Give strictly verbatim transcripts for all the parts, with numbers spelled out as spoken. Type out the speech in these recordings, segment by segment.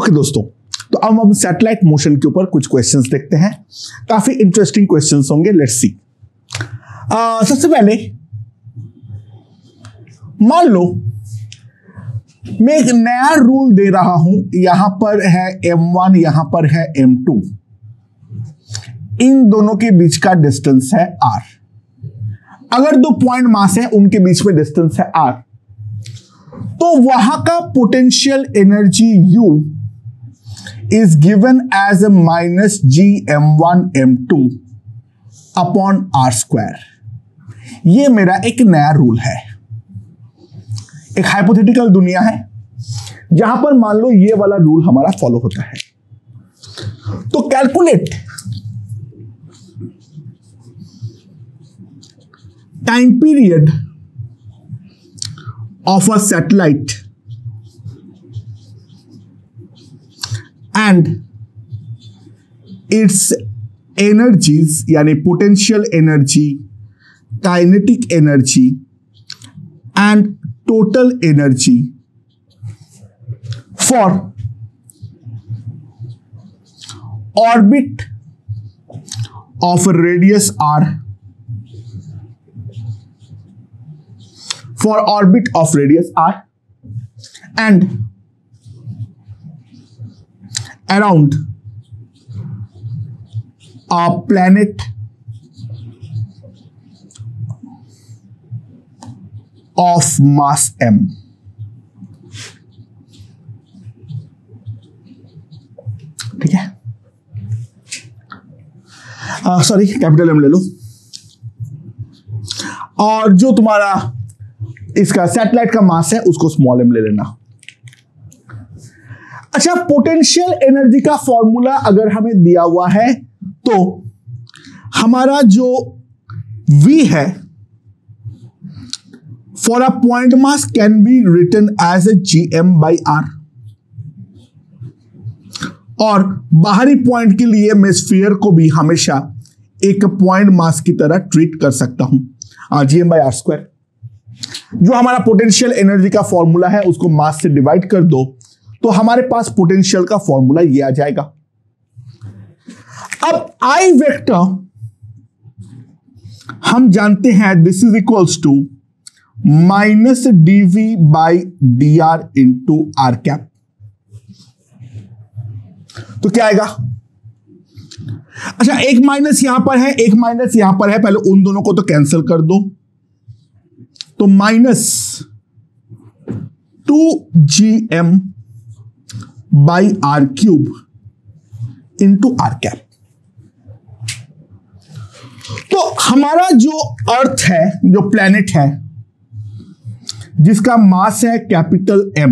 Okay दोस्तों, तो अब हम सैटेलाइट मोशन के ऊपर कुछ क्वेश्चंस देखते हैं। काफी इंटरेस्टिंग क्वेश्चंस होंगे, लेट्स सी। सबसे पहले मान लो मैं एक नया रूल दे रहा हूं, यहां पर है एम वन, यहां पर है एम टू, इन दोनों के बीच का डिस्टेंस है आर। अगर दो पॉइंट मास है, उनके बीच में डिस्टेंस है आर, तो वहां का potential energy U is given as a minus G M one M two upon R square. ये मेरा एक नया रूल है, एक हाइपोथेटिकल दुनिया है जहां पर मान लो ये वाला रूल हमारा फॉलो होता है। तो calculate time period of a satellite and its energies, यानी potential energy, kinetic energy and total energy for orbit of radius r, for orbit of radius r and around a planet of mass m। ठीक है, sorry capital M ले लो, और जो तुम्हारा इसका satellite का mass है उसको स्मॉल एम ले लेना। अच्छा, पोटेंशियल एनर्जी का फॉर्मूला अगर हमें दिया हुआ है तो हमारा जो V है for a point mass can be written as a gm by r, और बाहरी पॉइंट के लिए मैं स्फीयर को भी हमेशा एक पॉइंट मास की तरह ट्रीट कर सकता हूं, जीएम बाई आर स्क्वायर। जो हमारा पोटेंशियल एनर्जी का फॉर्मूला है उसको मास से डिवाइड कर दो तो हमारे पास पोटेंशियल का फॉर्मूला ये आ जाएगा। अब आई वेक्टर हम जानते हैं, this is equals to minus d V by d R into R cap. तो क्या आएगा? अच्छा, एक माइनस यहां पर है, एक माइनस यहां पर है, पहले उन दोनों को तो कैंसिल कर दो। तो minus two G M by are cube into R cap. तो हमारा जो अर्थ है, जो प्लेनेट है, जिसका मास है कैपिटल एम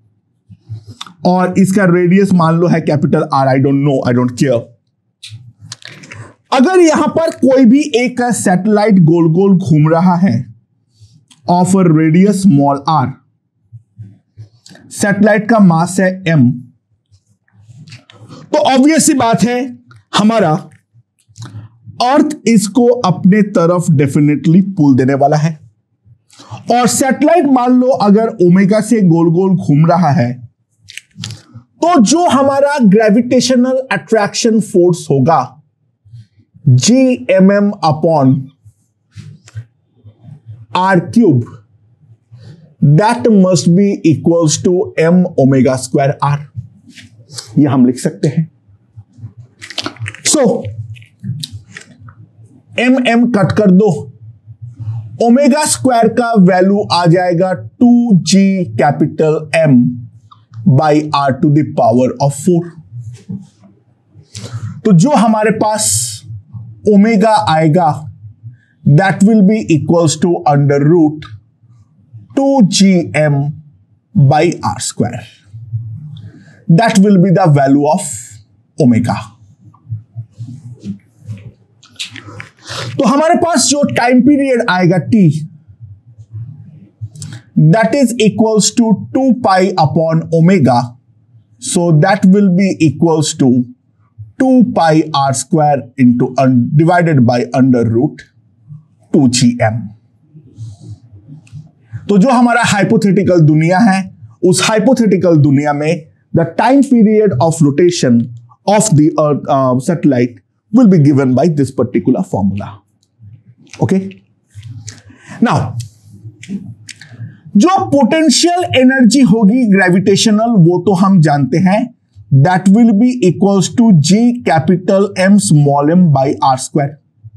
और इसका रेडियस मान लो है capital R, I don't know, I don't care. अगर यहां पर कोई भी एक सैटेलाइट गोल गोल घूम रहा है of radius small R, satellite का मास है एम, तो ऑब्वियस सी बात है हमारा अर्थ इसको अपने तरफ डेफिनेटली पुल देने वाला है। और सैटेलाइट मान लो अगर ओमेगा से गोल गोल घूम रहा है तो जो हमारा ग्रेविटेशनल अट्रैक्शन फोर्स होगा G M M upon R cube, that must be equals to M omega square R. ये हम लिख सकते हैं। सो एम एम कट कर दो, ओमेगा स्क्वायर का वैल्यू आ जाएगा two G capital M by are to the power of four. तो जो हमारे पास ओमेगा आएगा that will be equals to under root two G M by are square. That will be the value of omega. तो हमारे पास जो time period आएगा T, that is equals to two pi upon omega, so that will be equals to two pi R square into divided by under root two G M. तो जो हमारा hypothetical दुनिया है, उस हाइपोथेटिकल दुनिया में the time period of rotation of the earth uh, satellite will be given by this particular formula. Okay, now जो potential energy होगी ग्रेविटेशनल, वो तो हम जानते हैं, that will be equals to G capital M small M by are square.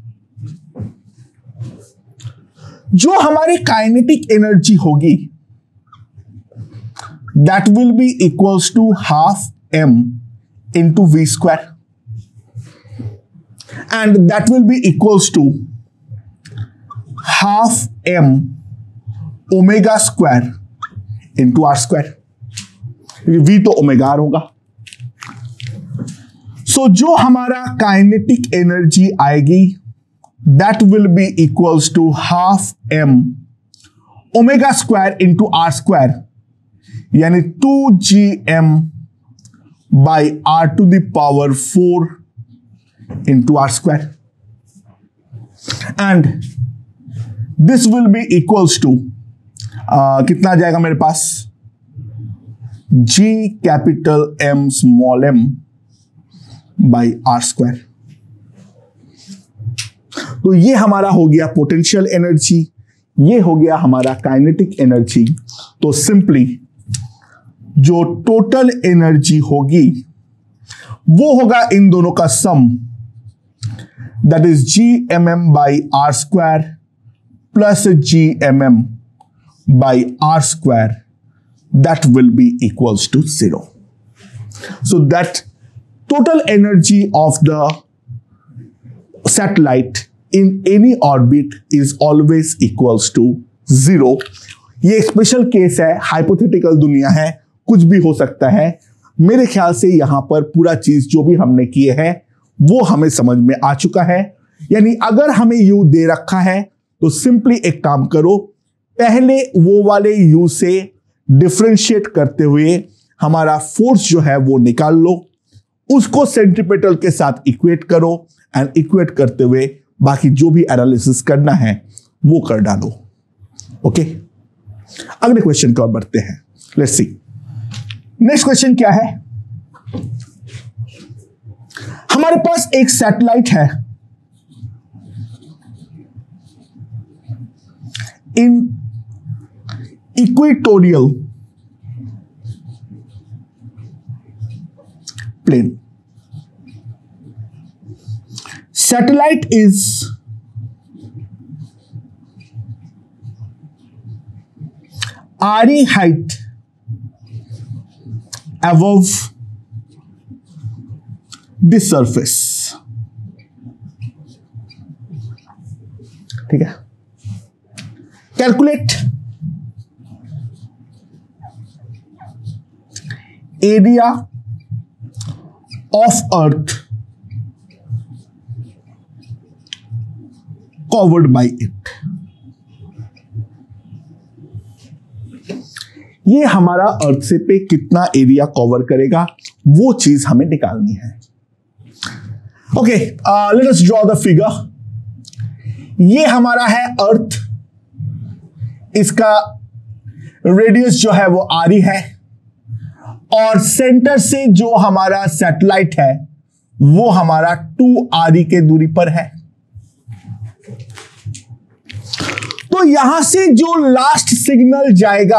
जो हमारी kinetic energy होगी that will be equals to half M into V square, and that will be equals to half M omega square into R square. V तो omega R होगा। So so, जो हमारा kinetic energy आएगी that will be equals to half M omega square into R square, यानी two G M by are to the power four into R square, and this will be equals to Uh, कितना आ जाएगा मेरे पास, G capital M small M by are square. तो ये हमारा हो गया पोटेंशियल एनर्जी, ये हो गया हमारा काइनेटिक एनर्जी। तो सिंपली जो टोटल एनर्जी होगी वो होगा इन दोनों का sum, that is G M M by are square plus G M M by r square, that will be equals to zero. So that total energy of the satellite in any orbit is always equals to zero. ये special case है, hypothetical दुनिया है, कुछ भी हो सकता है। मेरे ख्याल से यहां पर पूरा चीज जो भी हमने किए हैं वो हमें समझ में आ चुका है। यानी अगर हमें यू दे रखा है तो सिंपली एक काम करो, पहले वो वाले u से डिफरेंशिएट करते हुए हमारा फोर्स जो है वो निकाल लो, उसको सेंट्रीपेटल के साथ इक्वेट करो, एंड इक्वेट करते हुए बाकी जो भी एनालिसिस करना है वो कर डालो। ओके, अगले क्वेश्चन की ओर बढ़ते हैं। लेट्स सी नेक्स्ट क्वेश्चन क्या है। हमारे पास एक सैटेलाइट है in equatorial plane. Satellite is R E height above the surface। ठीक है, calculate area of earth covered by it. ये हमारा अर्थ से पे कितना एरिया कवर करेगा वो चीज हमें निकालनी है। Okay, let us draw the figure. ये हमारा है अर्थ, इसका रेडियस जो है वो आर ई है, और सेंटर से जो हमारा सैटेलाइट है वो हमारा टू आर ई के दूरी पर है। तो यहां से जो लास्ट सिग्नल जाएगा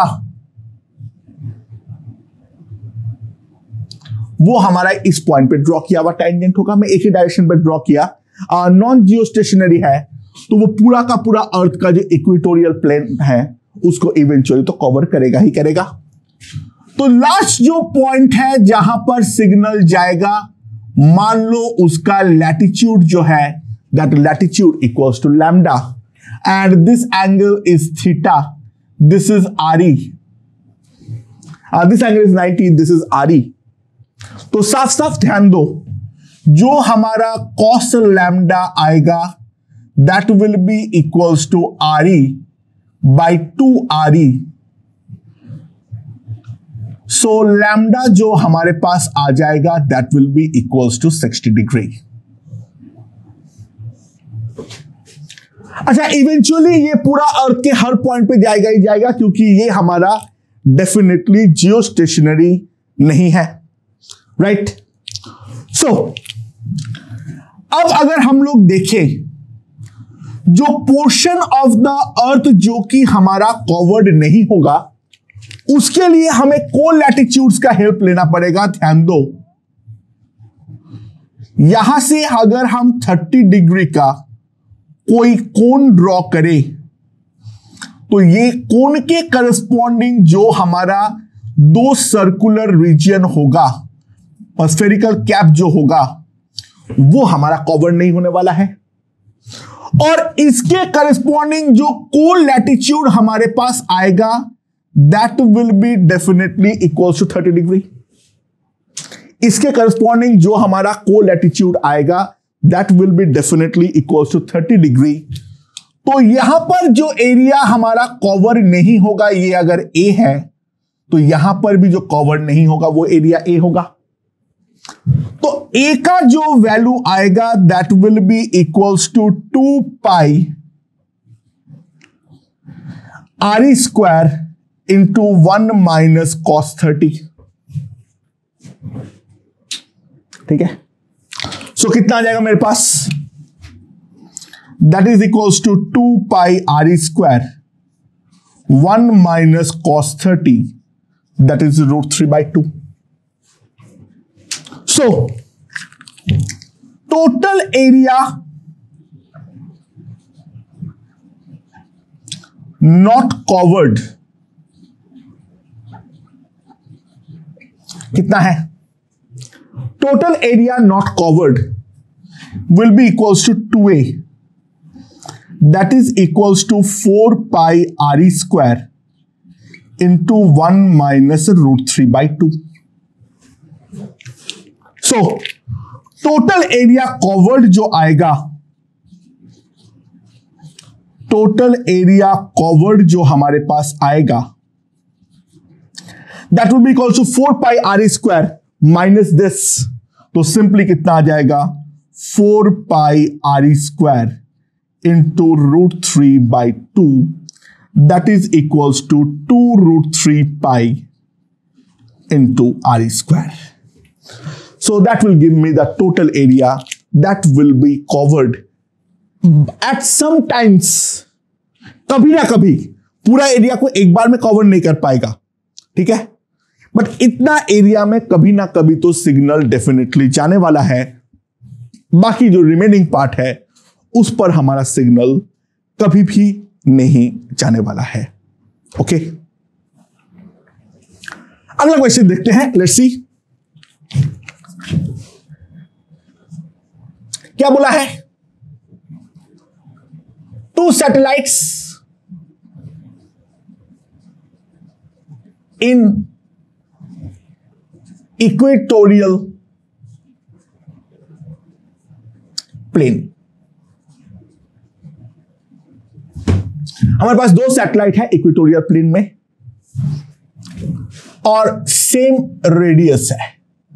वो हमारा इस पॉइंट पे ड्रॉ किया हुआ टेंजेंट होगा। मैं एक ही डायरेक्शन पे ड्रॉ किया, नॉन जियो स्टेशनरी है तो वो पूरा का पूरा अर्थ का जो इक्वेटोरियल प्लेन है उसको इवेंचुअली तो कवर करेगा ही करेगा। तो लास्ट जो पॉइंट है जहां पर सिग्नल जाएगा, मान लो उसका लैटिट्यूड जो है that latitude equals to lambda, and this angle is theta, this is R E, uh, this angle is ninety, this is R E। तो साफ साफ ध्यान दो, जो हमारा cos lambda आएगा that will be equals to R E by two R E। so lambda जो हमारे पास आ जाएगा that will be equals to sixty degree. अच्छा, इवेंचुअली ये पूरा अर्थ के हर पॉइंट पे जाएगा ही जाएगा, क्योंकि ये हमारा डेफिनेटली जियो स्टेशनरी नहीं है, राइट। सो अब अगर हम लोग देखें जो पोर्शन ऑफ द अर्थ जो कि हमारा कवर्ड नहीं होगा, उसके लिए हमें कोल लैटिट्यूड्स का हेल्प लेना पड़ेगा। ध्यान दो, यहां से अगर हम तीस डिग्री का कोई कोन ड्रॉ करें तो ये कोन के करस्पॉन्डिंग जो हमारा दो सर्कुलर रीजन होगा, स्फेरिकल कैप जो होगा, वो हमारा कवर नहीं होने वाला है। और इसके करस्पॉन्डिंग जो कोल लैटिट्यूड हमारे पास आएगा, that will be definitely equal to thirty degree. इसके करस्पॉन्डिंग जो हमारा कोल लैटिट्यूड आएगा, that will be definitely equal to thirty degree. तो यहां पर जो एरिया हमारा कवर नहीं होगा, ये अगर ए है, तो यहां पर भी जो कवर नहीं होगा वो एरिया ए होगा। तो ए का जो वैल्यू आएगा, that will be equals to two pi R E square into one minus cos thirty. ठीक है, सो so, कितना आ जाएगा मेरे पास? That is equals to two pi R E square one minus cos thirty, that is root three by two. So total area not covered कितना है? Total area not covered will be equals to two A, that is equals to four pi R E square into one minus root three by two. So total area covered जो आएगा, total area covered जो हमारे पास आएगा, that will be equals to four pi R E square minus this, तो simply कितना आ जाएगा? Four pi R E square into root three by two, that is equals to two root three pi into R E square. So that will give me the total area that will be covered at some times. कभी ना कभी पूरा area को एक बार में cover नहीं कर पाएगा, ठीक है, बट इतना एरिया में कभी ना कभी तो सिग्नल डेफिनेटली जाने वाला है। बाकी जो रिमेनिंग पार्ट है उस पर हमारा सिग्नल कभी भी नहीं जाने वाला है। ओके, अगला क्वेश्चन देखते हैं, लेट्स सी क्या बोला है। Two satellites in equatorial plane. हमारे पास दो सैटेलाइट है इक्वेटोरियल प्लेन में और सेम रेडियस है,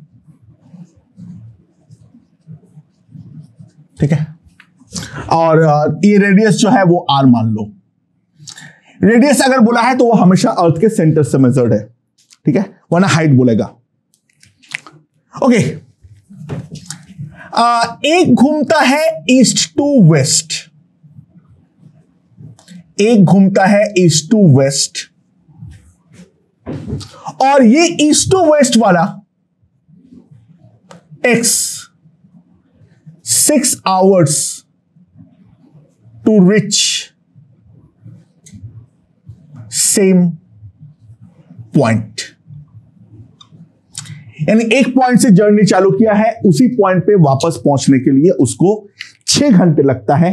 ठीक है, और ये रेडियस जो है वो आर मान लो। रेडियस अगर बोला है तो वो हमेशा अर्थ के सेंटर से मेजर्ड है, ठीक है, वरना हाइट बोलेगा। ओके, एक घूमता है ईस्ट टू वेस्ट, एक घूमता है ईस्ट टू वेस्ट, और ये ईस्ट टू वेस्ट वाला takes six hours to reach same point. यानी एक पॉइंट से जर्नी चालू किया है, उसी पॉइंट पे वापस पहुंचने के लिए उसको छह घंटे लगता है,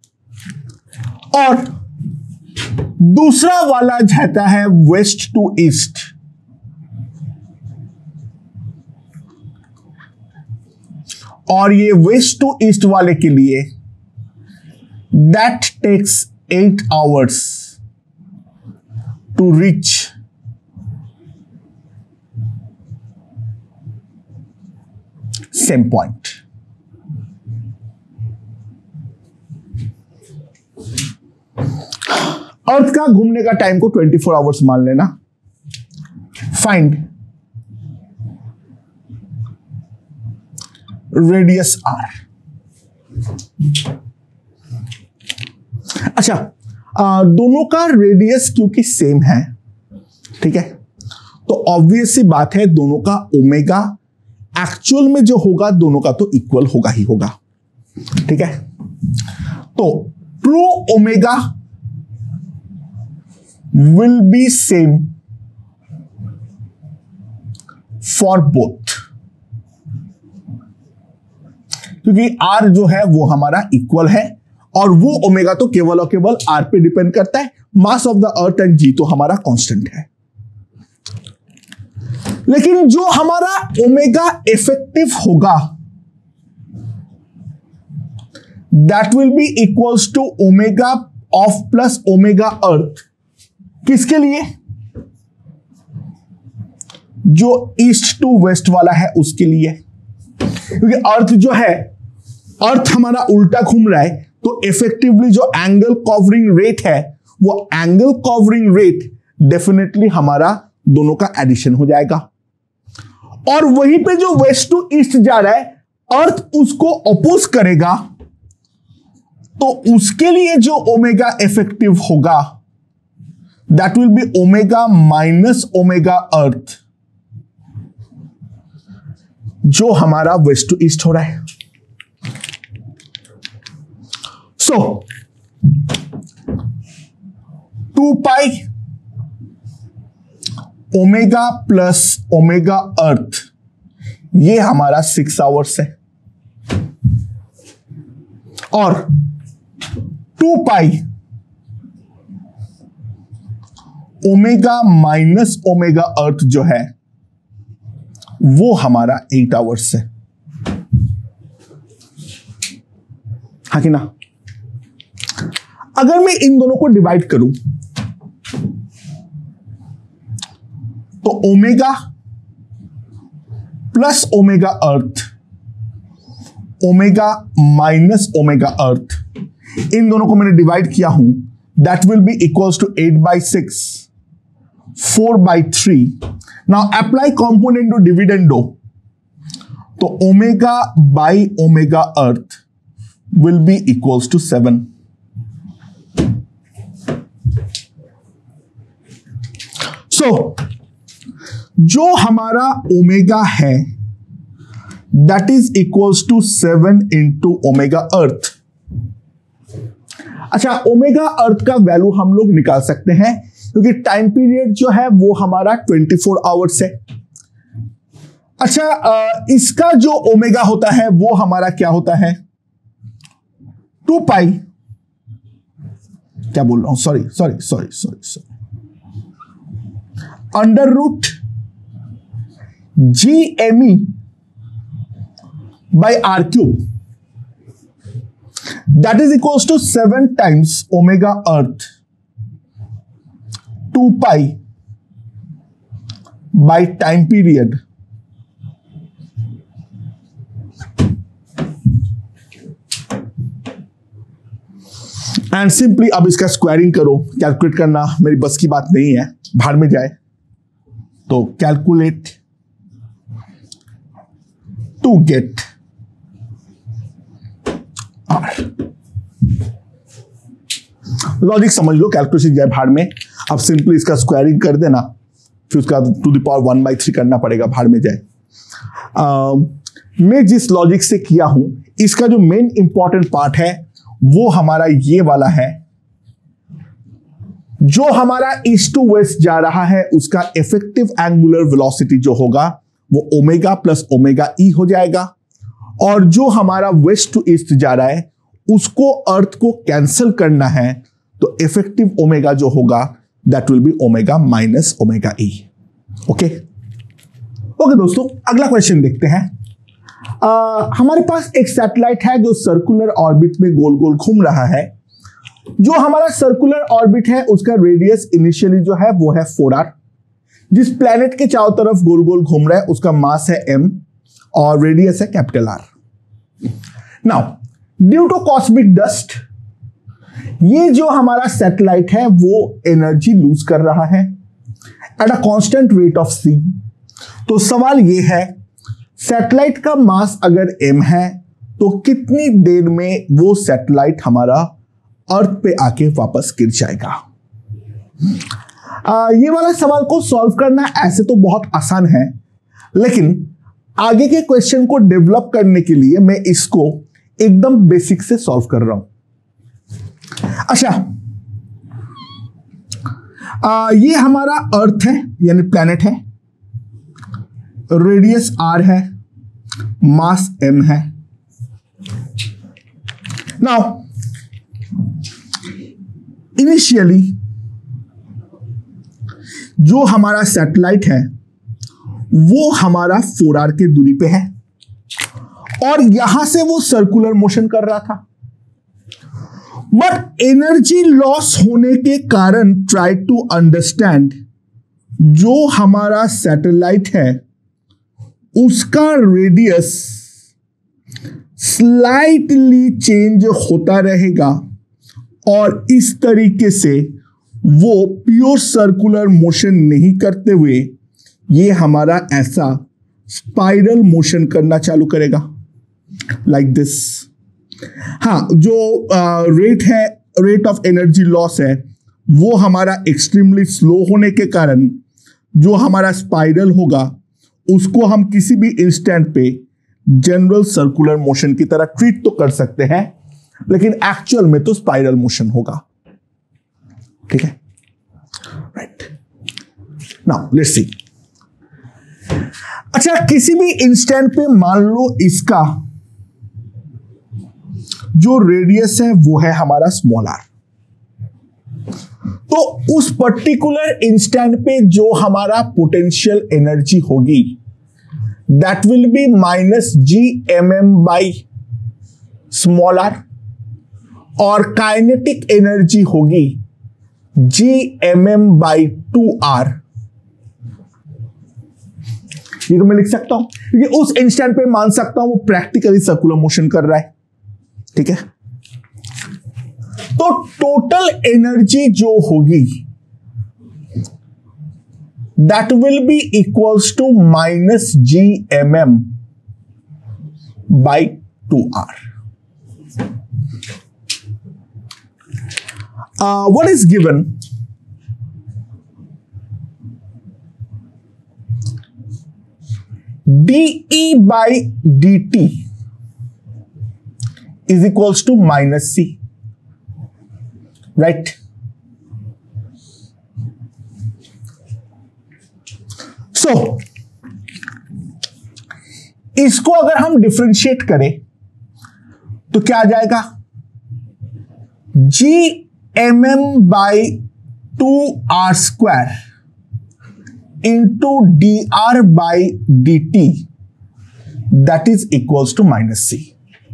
और दूसरा वाला जाता है वेस्ट टू ईस्ट, और ये वेस्ट टू ईस्ट वाले के लिए that takes eight hours to reach same point. Earth का घूमने का टाइम को ट्वेंटी फोर आवर्स मान लेना। Find radius R. अच्छा, आ, दोनों का रेडियस क्योंकि सेम है, ठीक है, तो ऑब्वियस सी बात है दोनों का ओमेगा एक्चुअल में जो होगा दोनों का तो इक्वल होगा ही होगा, ठीक है। तो true omega will be same for both, क्योंकि आर जो है वो हमारा इक्वल है और वो ओमेगा तो केवल और केवल आर पे डिपेंड करता है। Mass of the earth and G तो हमारा कांस्टेंट है, लेकिन जो हमारा ओमेगा इफेक्टिव होगा that will be equals to omega of plus omega earth. किसके लिए? जो ईस्ट टू वेस्ट वाला है उसके लिए, क्योंकि अर्थ जो है, अर्थ हमारा उल्टा घूम रहा है, तो इफेक्टिवली जो एंगल कवरिंग रेट है वो एंगल कवरिंग रेट डेफिनेटली हमारा दोनों का एडिशन हो जाएगा। और वहीं पे जो वेस्ट टू ईस्ट जा रहा है, अर्थ उसको अपोज करेगा, तो उसके लिए जो ओमेगा इफेक्टिव होगा that will be omega minus omega earth, जो हमारा वेस्ट टू ईस्ट हो रहा है। So two pi omega plus omega earth, ये हमारा सिक्स आवर्स है, और two pi omega minus omega earth जो है वो हमारा एट आवर्स है, हाँ कि ना। अगर मैं इन दोनों को डिवाइड करूं तो omega plus omega earth, omega minus omega earth, इन दोनों को मैंने डिवाइड किया हूं, that will be equals to eight by six, four by three. Now apply component to dividendo, तो omega by omega earth will be equals to seven. So जो हमारा omega है that is equals to seven into omega earth. अच्छा, omega अर्थ का value हम लोग निकाल सकते हैं क्योंकि टाइम पीरियड जो है वो हमारा ट्वेंटी फोर आवर्स है। अच्छा, इसका जो ओमेगा होता है वो हमारा क्या होता है? टू पाई, क्या बोल रहा हूं, sorry sorry sorry sorry sorry under root G M E by are cube, that is equals to seven times omega earth two pi by time period and simply अब इसका स्क्वायरिंग करो। कैलकुलेट करना मेरी बस की बात नहीं है, भाड़ में जाए। तो calculate to get R. Logic समझ लो, कैलकुलेशन जाए भाड़ में। अब सिंपली इसका स्क्वायरिंग कर देना, फिर उसका to the power one by three करना पड़ेगा, भाड़ में जाए। आ, मैं जिस लॉजिक से किया हूं, इसका जो मेन इंपॉर्टेंट पार्ट है वो हमारा ये वाला है। जो हमारा ईस्ट टू वेस्ट जा रहा है उसका इफेक्टिव एंगुलर वेलोसिटी जो होगा वो ओमेगा प्लस ओमेगा ई हो जाएगा, और जो हमारा वेस्ट टू ईस्ट जा रहा है उसको अर्थ को कैंसिल करना है, तो इफेक्टिव ओमेगा जो होगा that will be omega minus omega E. Okay okay दोस्तों, अगला क्वेश्चन देखते हैं। आ, हमारे पास एक सैटेलाइट है जो सर्कुलर ऑर्बिट में गोल गोल घूम रहा है। जो हमारा सर्कुलर ऑर्बिट है उसका रेडियस इनिशियली जो है वो है फोर आर। जिस प्लेनेट के चारों तरफ गोल गोल घूम रहा है उसका मास है एम और रेडियस है capital R. Now due to cosmic dust, ये जो हमारा सैटेलाइट है वो एनर्जी लूज कर रहा है at a constant rate of C. तो सवाल ये है सैटेलाइट का मास अगर m है तो कितनी देर में वो सैटेलाइट हमारा अर्थ पे आके वापस गिर जाएगा। आ, ये वाला सवाल को सॉल्व करना ऐसे तो बहुत आसान है, लेकिन आगे के क्वेश्चन को डेवलप करने के लिए मैं इसको एकदम बेसिक से सॉल्व कर रहा हूं। अच्छा, आ, ये हमारा अर्थ है यानी प्लैनेट है, रेडियस r है, मास m है। नाउ इनिशियली जो हमारा सैटेलाइट है वो हमारा फोर आर के दूरी पे है और यहां से वो सर्कुलर मोशन कर रहा था, बट एनर्जी लॉस होने के कारण ट्राई टू अंडरस्टैंड जो हमारा सैटेलाइट है उसका रेडियस स्लाइटली चेंज होता रहेगा और इस तरीके से वो प्योर सर्कुलर मोशन नहीं करते हुए ये हमारा ऐसा स्पाइरल मोशन करना चालू करेगा, लाइक दिस। हाँ, जो रेट uh, है, रेट ऑफ एनर्जी लॉस है, वो हमारा एक्सट्रीमली स्लो होने के कारण जो हमारा स्पाइरल होगा उसको हम किसी भी इंस्टेंट पे जनरल सर्कुलर मोशन की तरह ट्रीट तो कर सकते हैं, लेकिन एक्चुअल में तो स्पाइरल मोशन होगा। ठीक है, राइट। Now let's see. अच्छा, किसी भी इंस्टेंट पे मान लो इसका जो रेडियस है वो है हमारा स्मॉल आर, तो उस पर्टिकुलर इंस्टेंट पे जो हमारा पोटेंशियल एनर्जी होगी that will be minus G M M by small r, और काइनेटिक एनर्जी होगी G M M by two r. ये तो मैं लिख सकता हूं क्योंकि उस इंस्टेंट पे मान सकता हूं वो प्रैक्टिकली सर्कुलर मोशन कर रहा है। ठीक है, तो टोटल एनर्जी जो होगी that will be equals to minus G M M by two r. What is given? dE by dt is equals to minus c, right? So इसको अगर हम डिफरेंशिएट करें तो क्या आ जाएगा? G M M by two r square into dr by dt that is equals to minus c.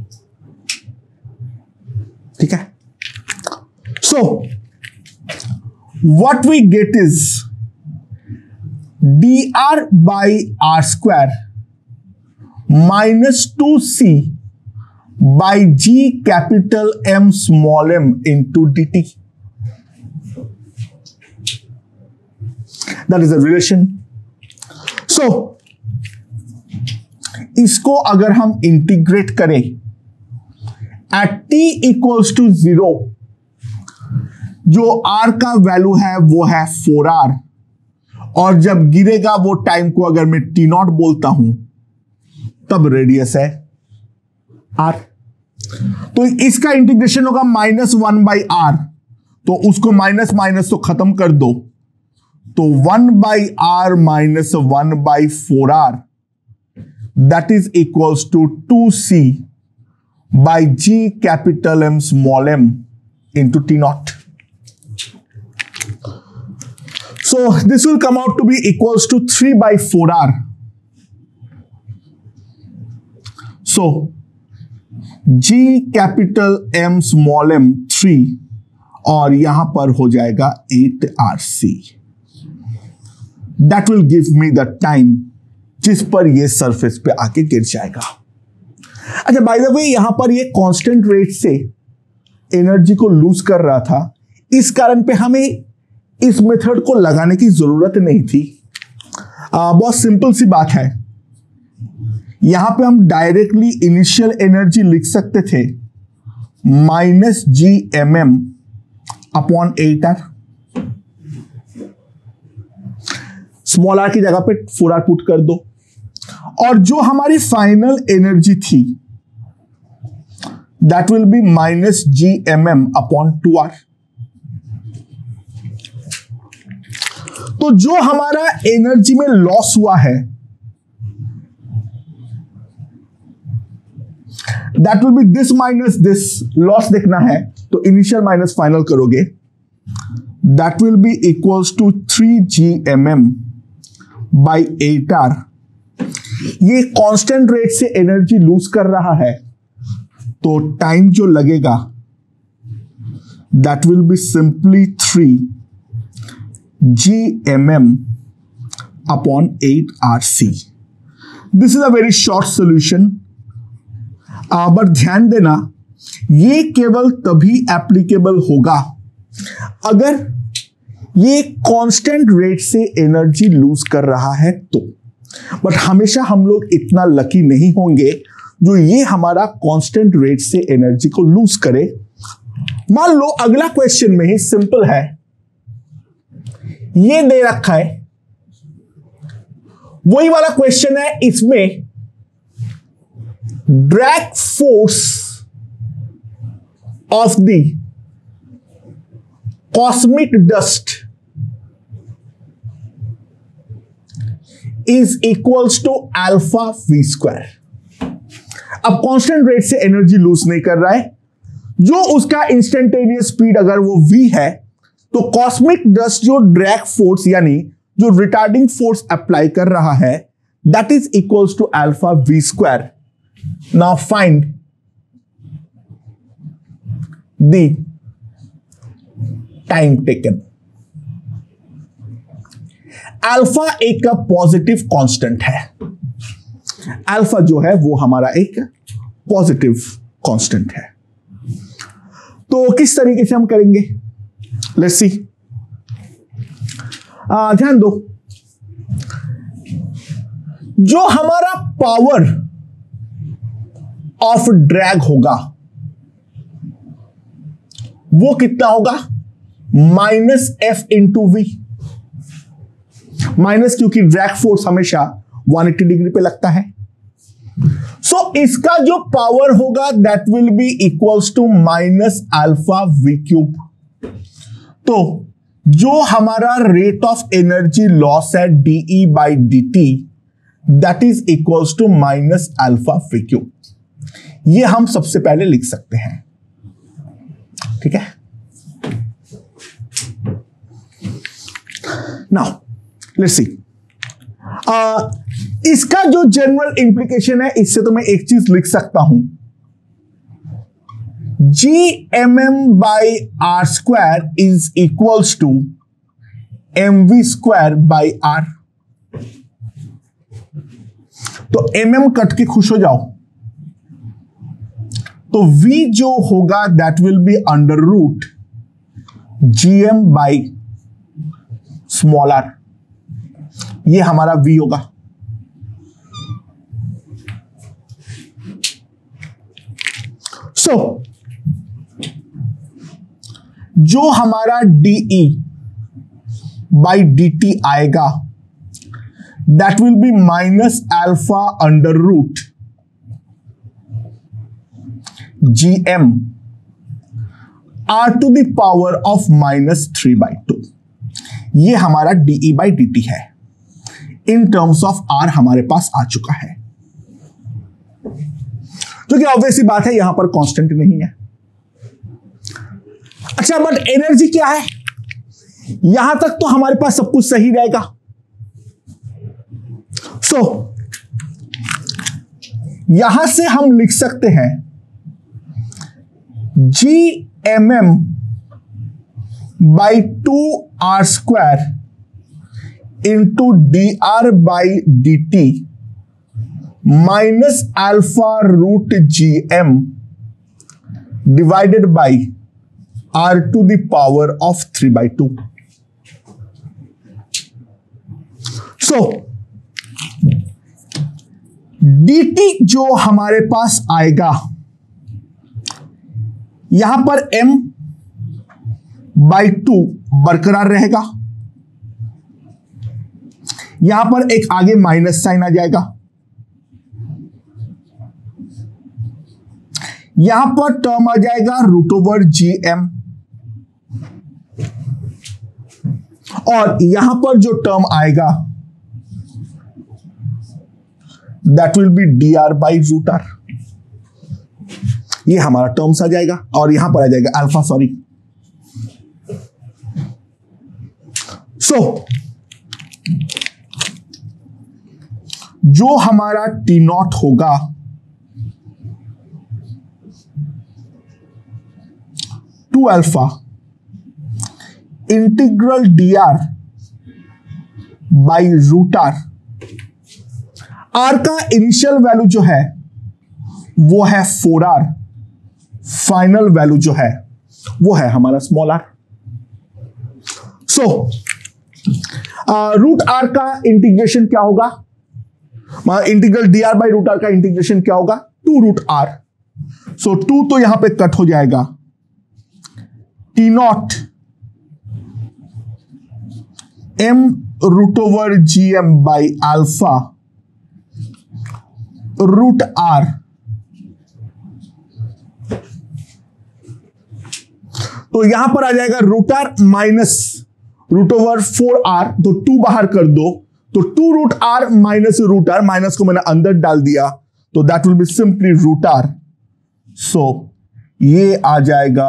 ठीक है, so what we get is dr by r square minus two c by g capital M small m into dt. That is a relation. So इसको अगर हम integrate करें at t equals to zero, जो r का value है वो है four are, और जब गिरेगा वो टाइम को अगर मैं टी नॉट बोलता हूं तब रेडियस है r, तो इसका इंटीग्रेशन होगा माइनस वन बाई आर, तो उसको माइनस माइनस तो खत्म कर दो, तो one by r minus one by four r that is equals to two c by G capital M small m into t naught. So this will come out to be equals to three by four r. So G capital M small m three और यहां पर हो जाएगा eight r c. That will give me the time जिस पर ये surface पे आके गिर जाएगा. अच्छा, बाय द वे यहां पर ये कांस्टेंट रेट से एनर्जी को लूज कर रहा था, इस कारण पे हमें इस मेथड को लगाने की जरूरत नहीं थी. आ, बहुत सिंपल सी बात है. यहां पे हम डायरेक्टली इनिशियल एनर्जी लिख सकते थे minus G M M upon eight r. Small r की जगह पे फोर आर पुट कर दो, और जो हमारी फाइनल एनर्जी थी that will be minus G M M upon two are. तो जो हमारा एनर्जी में लॉस हुआ है that will be this minus this. Loss देखना है तो इनिशियल माइनस फाइनल करोगे, that will be equals to three G M M by eight r. ये कांस्टेंट रेट से एनर्जी लूज कर रहा है, तो टाइम जो लगेगा that will be simply three G M M upon eight r c. This is a very short solution, but ध्यान देना ये केवल तभी एप्लीकेबल होगा अगर ये कांस्टेंट रेट से एनर्जी लूज कर रहा है तो। बट हमेशा हम लोग इतना लकी नहीं होंगे जो ये हमारा कांस्टेंट रेट से एनर्जी को लूज करे। मान लो अगला क्वेश्चन में ही सिंपल है, ये दे रखा है, वही वाला क्वेश्चन है, इसमें drag force of the cosmic dust is equals to alpha v square. अब कांस्टेंट रेट से एनर्जी लूज नहीं कर रहा है, जो उसका इंस्टेंटेनियस स्पीड अगर वो v है, तो कॉस्मिक डस्ट जो ड्रैग फोर्स यानी जो रिटार्डिंग फोर्स अप्लाई कर रहा है that is equals to alpha v square. Now find the time taken. Alpha एक पॉजिटिव कांस्टेंट है, अल्फा जो है वो हमारा एक पॉजिटिव कांस्टेंट है। तो किस तरीके से हम करेंगे, लेट्स सी। ध्यान दो, जो हमारा पावर ऑफ ड्रैग होगा वो कितना होगा, minus F into v. Minus क्योंकि ड्रैग फोर्स हमेशा एक सौ अस्सी डिग्री पे लगता है, सो so, इसका जो पावर होगा that will be equals to minus alpha v cube. तो जो हमारा रेट ऑफ एनर्जी लॉस है d E by d t that is equals to minus alpha v cube. ये हम सबसे पहले लिख सकते हैं, ठीक है। नाउ लेट्स सी, इसका जो जनरल इंप्लीकेशन है इससे तो मैं एक चीज लिख सकता हूं, G M M by are square is equals to M we square by r. तो एम एम कट के खुश हो जाओ, तो v जो होगा that will be under root G M by small r. ये हमारा v होगा। सो so, जो हमारा डीई बाई डी टी आएगा that will be minus alpha under root G M are to the power of minus three by to. ये हमारा d E by d T है, in terms of are हमारे पास आ चुका है, जो कि ऑब्वियस सी बात है यहां पर कांस्टेंट नहीं है। अच्छा, बट एनर्जी क्या है, यहां तक तो हमारे पास सब कुछ सही रहेगा। सो so, यहां से हम लिख सकते हैं G M M by two r square into d r by d t minus alpha root G M divided by are to the power of three by two. So dt जो हमारे पास आएगा यहां पर m बाई टू बरकरार रहेगा, यहां पर एक आगे माइनस साइन आ जाएगा, यहां पर टर्म आ जाएगा रूट ओवर जी एम, और यहां पर जो टर्म आएगा that will be d r by root r. ये हमारा टर्म्स आ जाएगा और यहां पर आ जाएगा अल्फा, सॉरी। सो so, जो हमारा टी नॉट होगा two alpha integral d r by root r, r का इनिशियल वैल्यू जो है वो है फोर आर, फाइनल वैल्यू जो है वो है हमारा small r. So root r का इंटीग्रेशन क्या होगा, integral d r by root r का इंटीग्रेशन क्या होगा, two root r. So two तो यहां पे कट हो जाएगा, t naught m root over G M by alpha root r, तो यहां पर आ जाएगा root r minus root over four r, तो टू बाहर कर दो तो two root r minus root r, minus को मैंने अंदर डाल दिया तो that will be simply root r. So ये आ जाएगा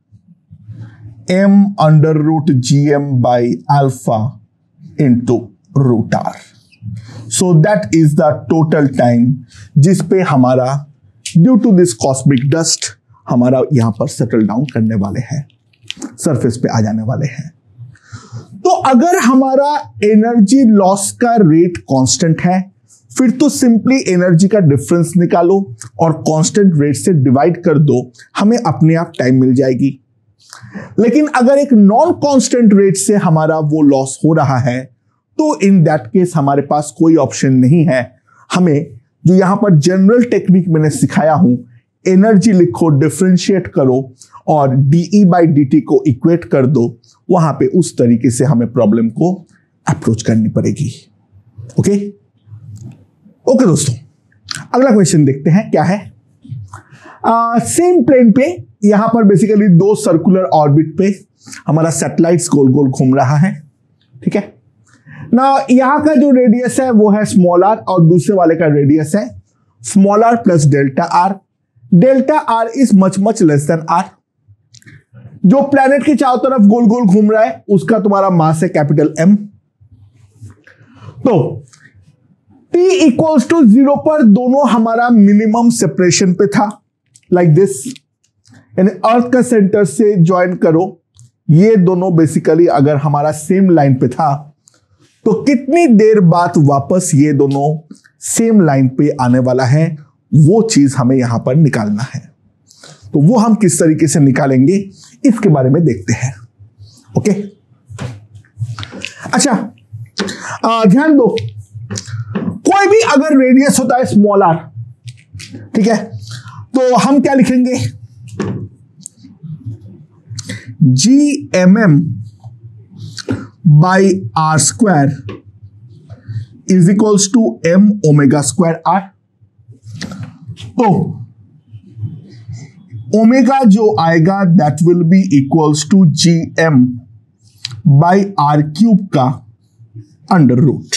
m under root G M by alpha into root r. So that is the total time जिस पे हमारा due to this cosmic dust हमारा यहां पर सेटल डाउन करने वाले हैं, सरफेस पे आ जाने वाले हैं। तो अगर हमारा एनर्जी लॉस का रेट कांस्टेंट है फिर तो सिंपली एनर्जी का डिफरेंस निकालो और कांस्टेंट रेट से डिवाइड कर दो, हमें अपने आप टाइम मिल जाएगी। लेकिन अगर एक नॉन कांस्टेंट रेट से हमारा वो लॉस हो रहा है तो इन दैट केस हमारे पास कोई ऑप्शन नहीं है, हमें जो यहां पर जनरल टेक्निक मैंने सिखाया हूं, एनर्जी लिखो, डिफरेंशिएट करो और डीई बाई डी टी को इक्वेट कर दो, वहां पे उस तरीके से हमें प्रॉब्लम को अप्रोच करनी पड़ेगी। ओके ओके दोस्तों, अगला क्वेश्चन देखते हैं क्या है। सेम प्लेन पे यहां पर बेसिकली दो सर्कुलर ऑर्बिट पे हमारा सैटेलाइट्स गोल गोल घूम रहा है, ठीक है ना। यहां का जो रेडियस है वो है स्मॉल आर और दूसरे वाले का रेडियस है small r plus delta r. Delta r is much much less than r. जो प्लैनेट के चारों तरफ गोल गोल घूम रहा है उसका तुम्हारा मास है कैपिटल एम। तो टी इक्वल्स टू जीरो पर दोनों हमारा मिनिमम सेपरेशन पे था, लाइक दिस, यानी अर्थ का सेंटर से ज्वाइन करो, ये दोनों बेसिकली अगर हमारा सेम लाइन पे था तो कितनी देर बाद वापस ये दोनों सेम लाइन पे आने वाला है, वो चीज हमें यहां पर निकालना है। तो वो हम किस तरीके से निकालेंगे इसके बारे में देखते हैं। ओके अच्छा, आ, ध्यान दो, कोई भी अगर रेडियस होता है स्मॉल आर, ठीक है, तो हम क्या लिखेंगे, G M M by are square is equals to M omega square r. तो ओमेगा जो आएगा that will be equals to G M by are cube का अंडर रूट,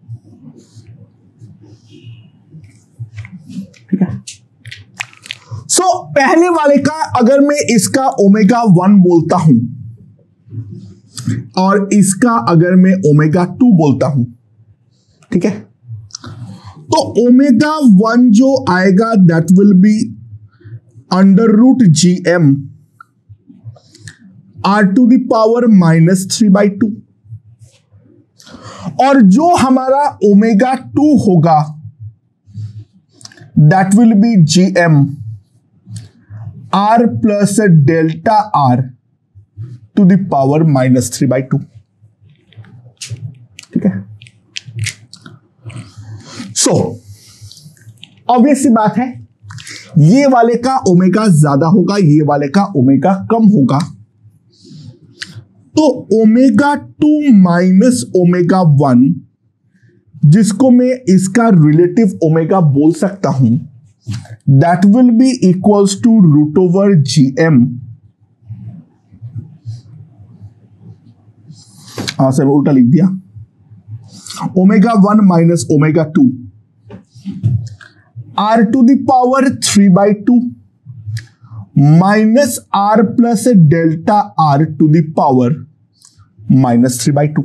ठीक है। सो so, पहले वाले का अगर मैं इसका ओमेगा वन बोलता हूं और इसका अगर मैं ओमेगा टू बोलता हूं, ठीक है, तो ओमेगा वन जो आएगा that will be under root G M are to the power minus three by two, और जो हमारा ओमेगा टू होगा that will be G M r plus delta r to the power minus three by two, ठीक है। So obvious सी बात है, ये वाले का ओमेगा ज्यादा होगा, ये वाले का ओमेगा कम होगा, तो omega two minus omega one, जिसको मैं इसका रिलेटिव ओमेगा बोल सकता हूं, that will be equals to root over G M. हाँ सर उल्टा लिख दिया, omega one minus omega two, are to the power three by two minus r plus delta r to the power minus three by two.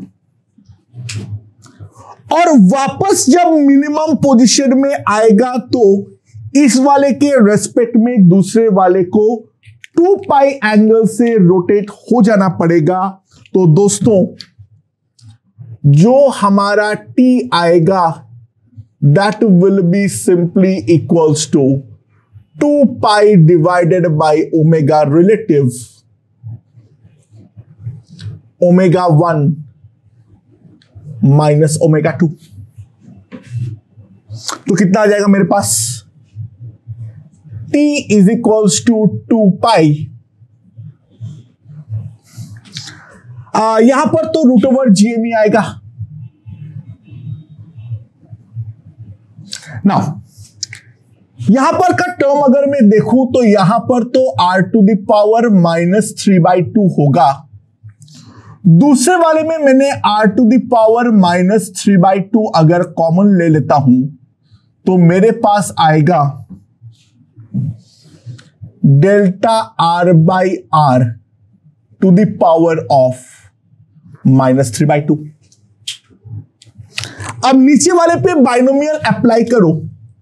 और वापस जब minimum position में आएगा तो इस वाले के रेस्पेक्ट में दूसरे वाले को टू पाई एंगल से रोटेट हो जाना पड़ेगा। तो दोस्तों जो हमारा t आएगा that will be simply equals to two pi divided by omega relative omega one minus omega two. तो कितना आ जाएगा मेरे पास, t is equals to two pi, यहां पर तो रूट ओवर जीएम ही आएगा। नाउ यहां पर का टर्म अगर मैं देखूं तो यहां पर तो r to the power minus three by two होगा, दूसरे वाले में मैंने r to the power minus three by two अगर कॉमन ले लेता हूं तो मेरे पास आएगा delta r by are to the power of minus three by two. अब नीचे वाले पे बाइनोमियल अप्लाई करो,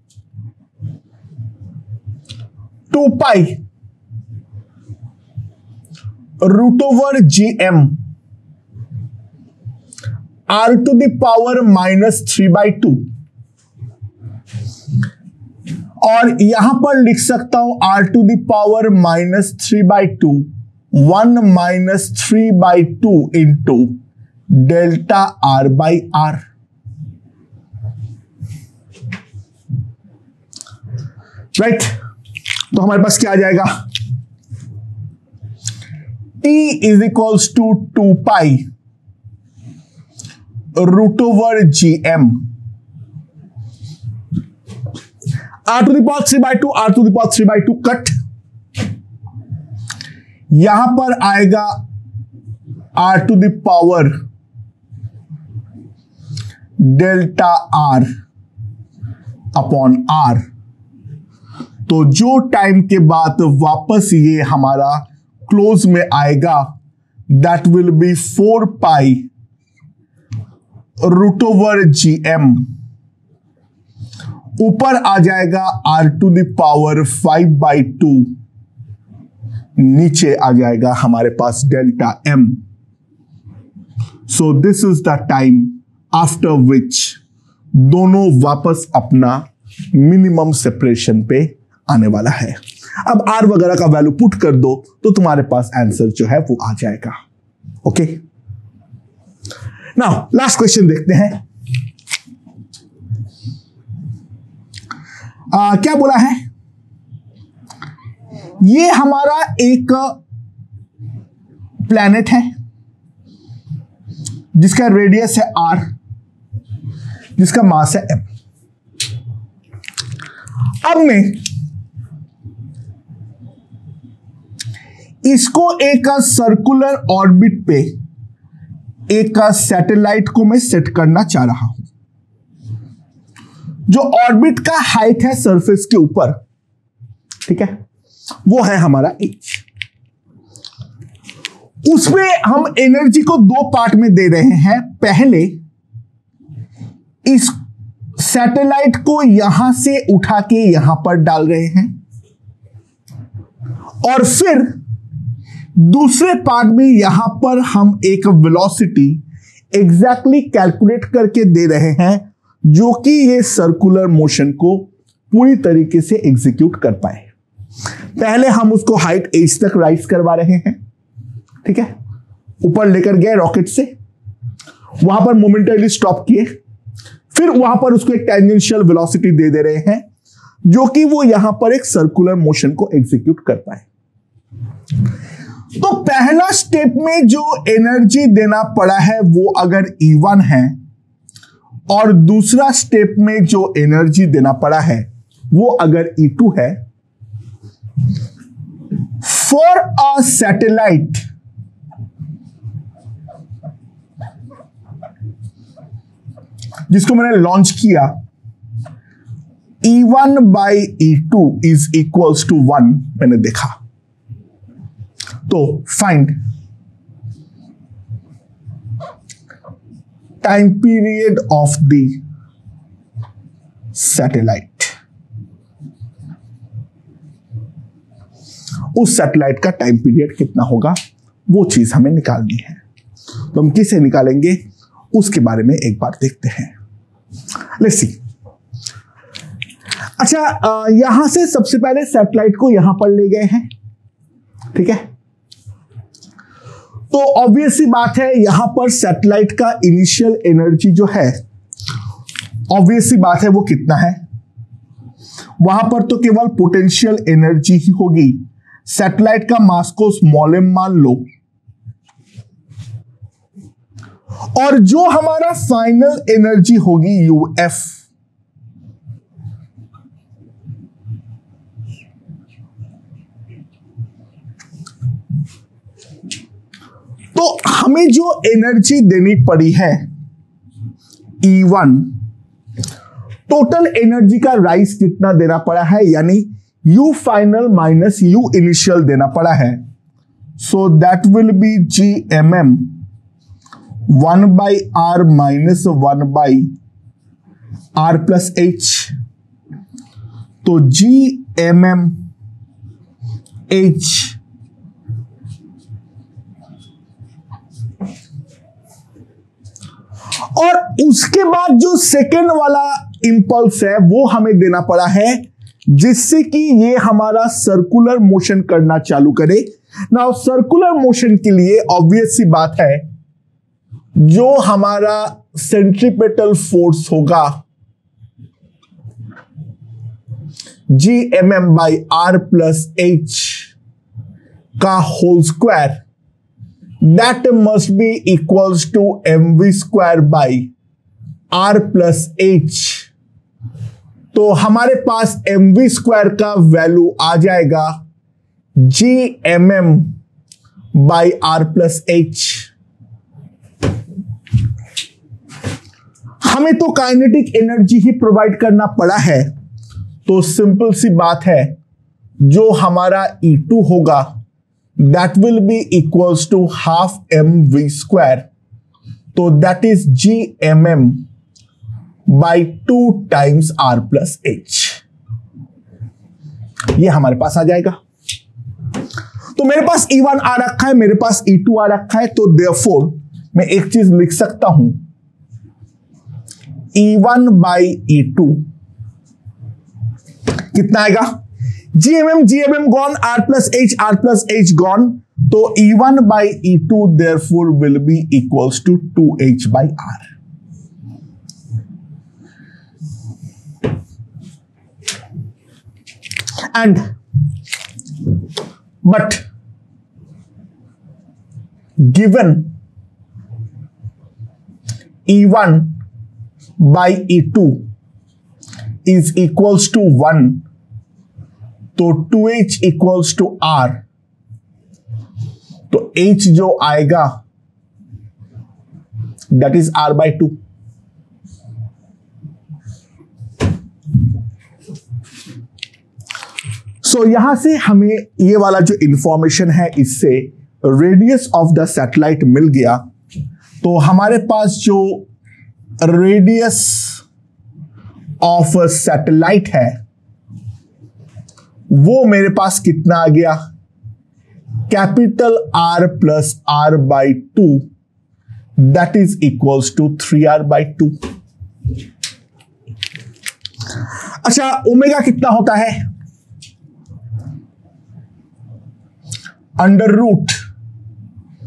two pi root over G M are to the power minus three by two, और यहां पर लिख सकता हूं R to the power minus three by two one minus three by two into delta R by R. Right, तो हमारे पास क्या आ जाएगा, t is equals to two pi root over G M are to the power three by two are to the power three by two cut, यहां पर आएगा r to the power delta r upon r। तो जो time के बाद वापस ये हमारा क्लोज में आएगा that will be four pi root over G M, ऊपर आ जाएगा r to the power five by two, नीचे आ जाएगा हमारे पास delta m। So this is the time after which दोनों वापस अपना मिनिमम सेपरेशन पे आने वाला है। अब r वगैरह का वैल्यू पुट कर दो तो तुम्हारे पास आंसर जो है वो आ जाएगा। ओके, नाउ लास्ट क्वेश्चन देखते हैं। आ, क्या बोला है, ये हमारा एक प्लैनेट है जिसका रेडियस है r, जिसका मास है m। अब मैं इसको एक सर्कुलर ऑर्बिट पे एक सैटेलाइट को मैं सेट करना चाह रहा हूं, जो ऑर्बिट का हाइट है सरफेस के ऊपर, ठीक है, वो है हमारा एच। उसमें हम एनर्जी को दो पार्ट में दे रहे हैं। पहले इस सैटेलाइट को यहां से उठा के यहां पर डाल रहे हैं, और फिर दूसरे पार्ट में यहां पर हम एक वेलोसिटी एग्जैक्टली कैलकुलेट करके दे रहे हैं जो कि ये सर्कुलर मोशन को पूरी तरीके से एग्जीक्यूट कर पाए। पहले हम उसको हाइट एच तक राइज करवा रहे हैं, ठीक है, ऊपर लेकर गए रॉकेट से, वहां पर मोमेंटली स्टॉप किए, फिर वहां पर उसको एक टेंजेंशियल वेलोसिटी दे दे रहे हैं जो कि वो यहां पर एक सर्कुलर मोशन को एग्जीक्यूट कर पाए। तो पहला स्टेप में जो एनर्जी देना पड़ा है वो अगर ई वन है और दूसरा स्टेप में जो एनर्जी देना पड़ा है वो अगर ई टू है, फॉर अ सैटेलाइट जिसको मैंने लॉन्च किया, E one by E two is equals to one मैंने देखा। तो find time period of the satellite. उस सैटेलाइट का टाइम पीरियड कितना होगा वो चीज हमें निकालनी है। तो हम किसे निकालेंगे उसके बारे में एक बार देखते हैं। Let's see. अच्छा, यहां से सबसे पहले सैटेलाइट को यहां पर ले गए हैं, ठीक है। तो ऑब्वियस सी बात है यहां पर सैटेलाइट का इनिशियल एनर्जी जो है, ऑब्वियस सी बात है वो कितना है, वहां पर तो केवल पोटेंशियल एनर्जी ही होगी। सैटेलाइट का मास को स्मॉल एम मान लो, और जो हमारा फाइनल एनर्जी होगी यू एफ, तो हमें जो एनर्जी देनी पड़ी है ई वन, टोटल एनर्जी का राइज कितना देना पड़ा है, यानी U फाइनल माइनस U इनिशियल देना पड़ा है। So that will be G M m one by r minus one by are plus H. तो जी एम एम एच और उसके बाद जो सेकेंड वाला इंपल्स है वो हमें देना पड़ा है, जिससे कि ये हमारा सर्कुलर मोशन करना चालू करे। नाउ सर्कुलर मोशन के लिए ऑब्वियस सी बात है जो हमारा सेंट्रीपेटल फोर्स होगा G M M by are plus H का whole square, that must be equals to M we square by are plus H. तो हमारे पास एम वी स्क्वायर का वैल्यू आ जाएगा G M M by are plus H. हमें तो kinetic energy ही provide करना पड़ा है, तो सिंपल सी बात है जो हमारा ई टू होगा that will be equals to half M we square. तो that is G M M by two times R plus H. ये हमारे पास आ जाएगा। तो मेरे पास ई वन आ रखा है, मेरे पास ई टू आ रखा है, तो देयरफॉर मैं एक चीज लिख सकता हूं, E one by E two कितना आएगा, G M M G M M gone, R plus H R plus H gone. तो E one by E two therefore will be equals to two H by R. And but given E one by E two is equals to one, तो two H equals to R, तो H जो आएगा that is R by two. So so, यहां से हमें ये वाला जो इंफॉर्मेशन है इससे रेडियस ऑफ द सैटेलाइट मिल गया। तो हमारे पास जो रेडियस ऑफ सैटेलाइट है वो मेरे पास कितना आ गया, capital R plus R by two, that is equals to three R by two. अच्छा, ओमेगा कितना होता है, under root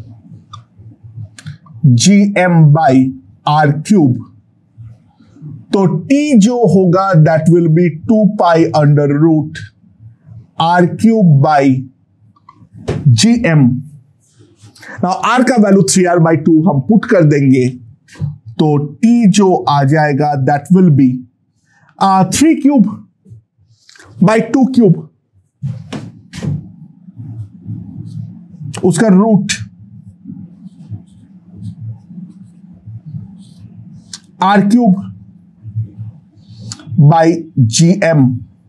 G M by are cube तो t जो होगा that will be two pi under root R cube by G M. Now R का value three R by two हम put कर देंगे, तो t जो आ जाएगा that will be three cube by two cube, उसका root R cube by G M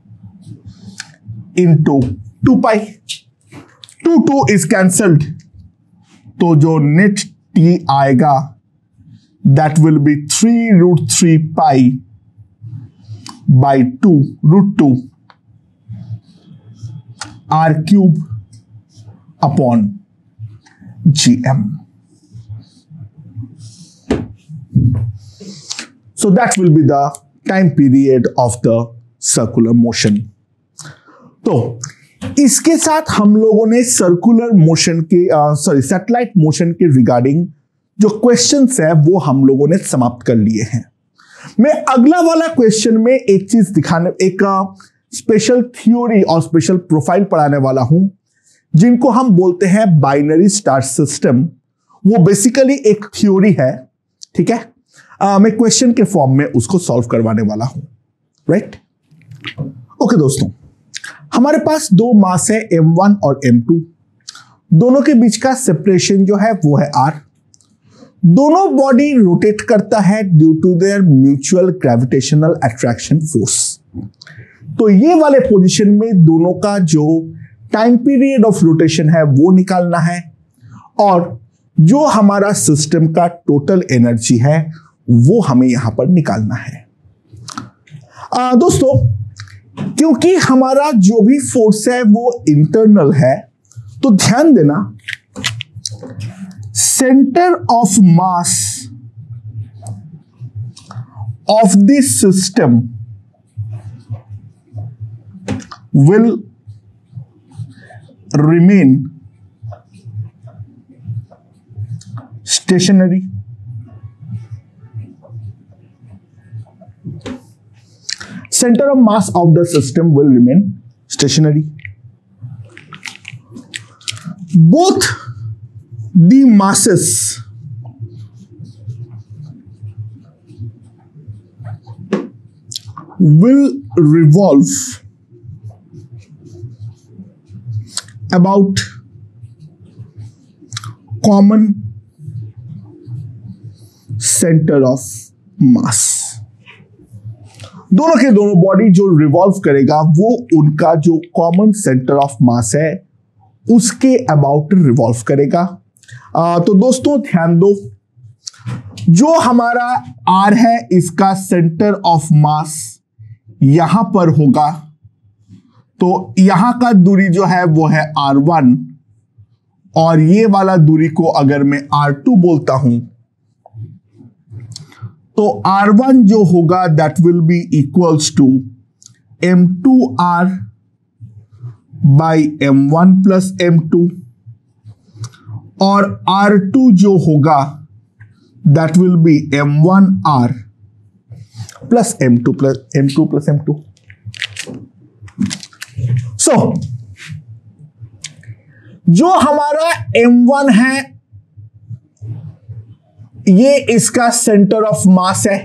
into two pi. Two two is cancelled, तो जो नेट टी आएगा that will be three root three pi by two root two R cube upon G M. So that will be the time period of the circular motion. तो इसके साथ हम लोगों ने circular motion के sorry satellite motion के regarding जो questions है वो हम लोगों ने समाप्त कर लिए हैं। मैं अगला वाला क्वेश्चन में एक चीज दिखाने, एक स्पेशल थ्योरी और स्पेशल प्रोफाइल पढ़ाने वाला हूं जिनको हम बोलते हैं बाइनरी स्टार सिस्टम। वो बेसिकली एक थ्योरी है, ठीक है। Uh, मैं क्वेश्चन के फॉर्म में उसको सॉल्व करवाने वाला हूं, राइट। ओके दोस्तों, हमारे पास दो मास है एम वन और एम टू। दोनों के बीच का सेपरेशन जो है वो है आर। दोनों बॉडी रोटेट करता है due to their mutual gravitational attraction force. तो ये वाले पोजीशन में दोनों का जो टाइम पीरियड ऑफ रोटेशन है वो निकालना है, और जो हमारा सिस्टम का टोटल एनर्जी है वो हमें यहां पर निकालना है। आ, दोस्तों, क्योंकि हमारा जो भी फोर्स है वो इंटरनल है, तो ध्यान देना centre of mass of this system will remain stationary. Center of mass of the system will remain stationary. Both the masses will revolve about common center of mass। दोनों के दोनों बॉडी जो रिवॉल्व करेगा वो उनका जो कॉमन सेंटर ऑफ मास है उसके अबाउट रिवॉल्व करेगा। आ, तो दोस्तों ध्यान दो, जो हमारा आर है इसका सेंटर ऑफ मास यहां पर होगा, तो यहां का दूरी जो है वो है आर वन, और ये वाला दूरी को अगर मैं आर टू बोलता हूं तो आर वन जो होगा that will be equals to M two R by M one plus M two, और आर टू जो होगा that will be M one R plus M two plus M two plus M two. So जो हमारा M one है ये इसका centre of मास है,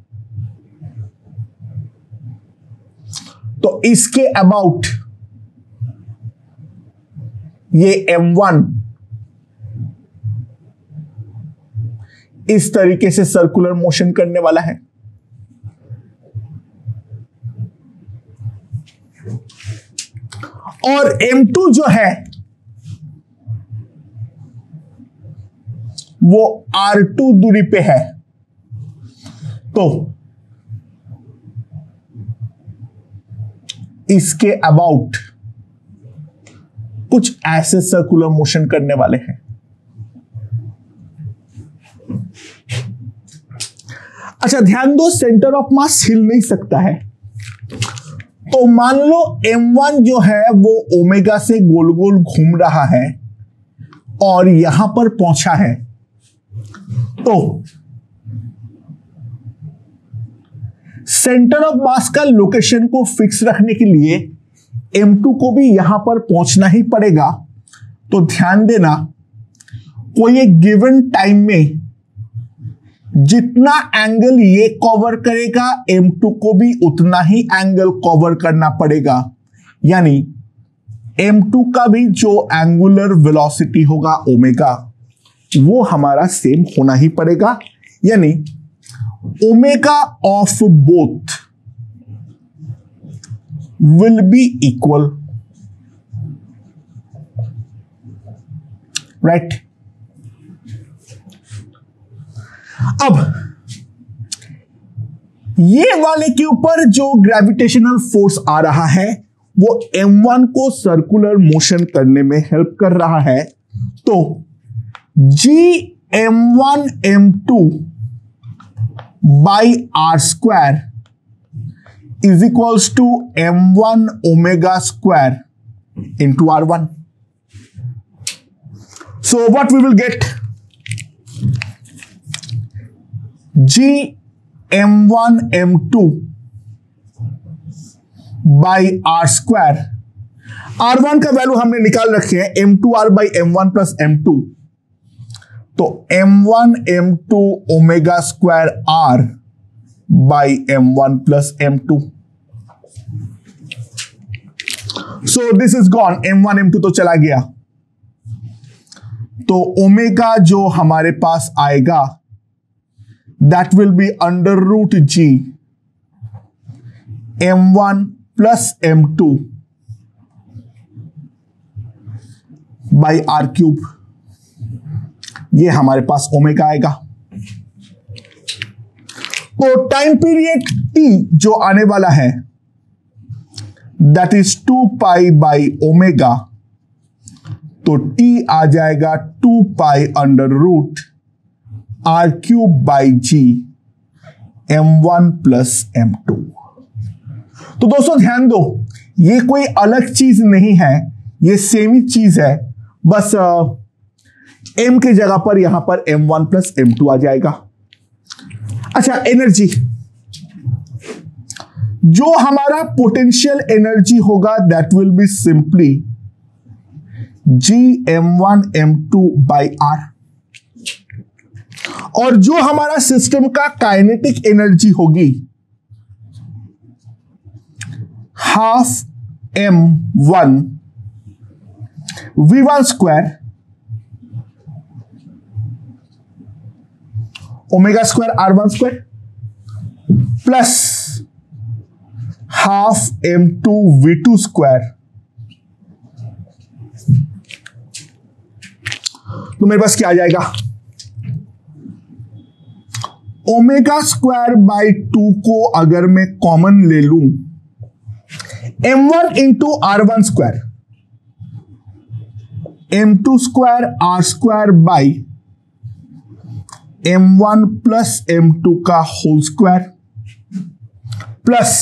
तो इसके अबाउट ये एम वन इस तरीके से सर्कुलर मोशन करने वाला है। और एम टू जो है वो आर टू दूरी पे है, तो इसके अबाउट कुछ ऐसे सर्कुलर मोशन करने वाले हैं। अच्छा ध्यान दो, सेंटर ऑफ मास हिल नहीं सकता है, तो मान लो एम वन जो है वो ओमेगा से गोल गोल घूम रहा है और यहां पर पहुंचा है, तो सेंटर ऑफ मास का लोकेशन को फिक्स रखने के लिए एम टू को भी यहां पर पहुंचना ही पड़ेगा। तो ध्यान देना, कोई एक गिवन टाइम में जितना एंगल ये कवर करेगा एम टू को भी उतना ही एंगल कवर करना पड़ेगा। यानी एम टू का भी जो एंगुलर वेलोसिटी होगा ओमेगा, वो हमारा सेम होना ही पड़ेगा। यानी omega of both will be equal, right. अब ये वाले के ऊपर जो ग्रेविटेशनल फोर्स आ रहा है वो एम वन को सर्कुलर मोशन करने में हेल्प कर रहा है। तो G M one M two by are square is equals to M one omega square into R one. So what we will get, G M one M two by are square, R one का value हमने निकाल रखे हैं M two R by M one plus M two. तो M one M two omega square R by M one plus M two. So this is gone, M one M two तो चला गया। तो omega जो हमारे पास आएगा that will be under root g m one plus m two by r cube, ये हमारे पास ओमेगा आएगा। तो टाइम पीरियड t जो आने वाला है that is two pi by omega, तो t आ जाएगा two pi under root R cube by G M one plus M two. तो दोस्तों ध्यान दो, ये कोई अलग चीज नहीं है, ये सेम ही चीज है, बस एम की जगह पर यहां पर M one plus M two आ जाएगा। अच्छा, एनर्जी, जो हमारा पोटेंशियल एनर्जी होगा that will be simply G M one M two by R, और जो हमारा सिस्टम का काइनेटिक एनर्जी होगी half M one V one square omega square R one square plus half M two V two square. तो मेरे पास क्या आ जाएगा, ओमेगा स्क्वायर बाई टू को अगर मैं कॉमन ले लूं, M one into R one square, M two square R square by M one plus M two का whole square plus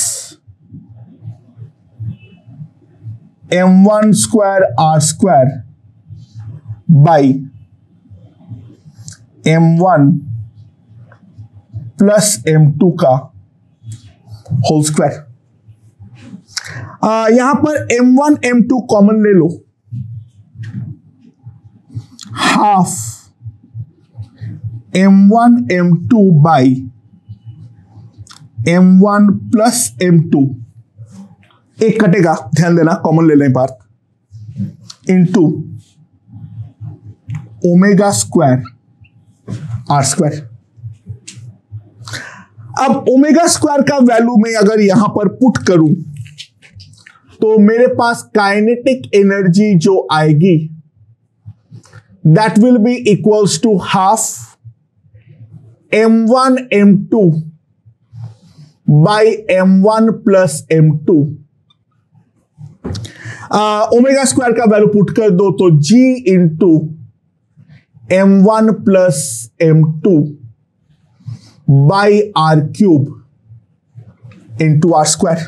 M one square R square by M one plus M two का whole square. यहां पर M one M two common ले लो, half M one M two by M one plus M two, एक कटेगा ध्यान देना, common ले लें बात, into omega square R square. अब ओमेगा स्क्वायर का वैल्यू में अगर यहां पर पुट करूं तो मेरे पास काइनेटिक एनर्जी जो आएगी that will be equals to half M one M two by M one plus M two. Omega square का वैल्यू पुट कर दो तो G into M one plus M two by are cube into R square.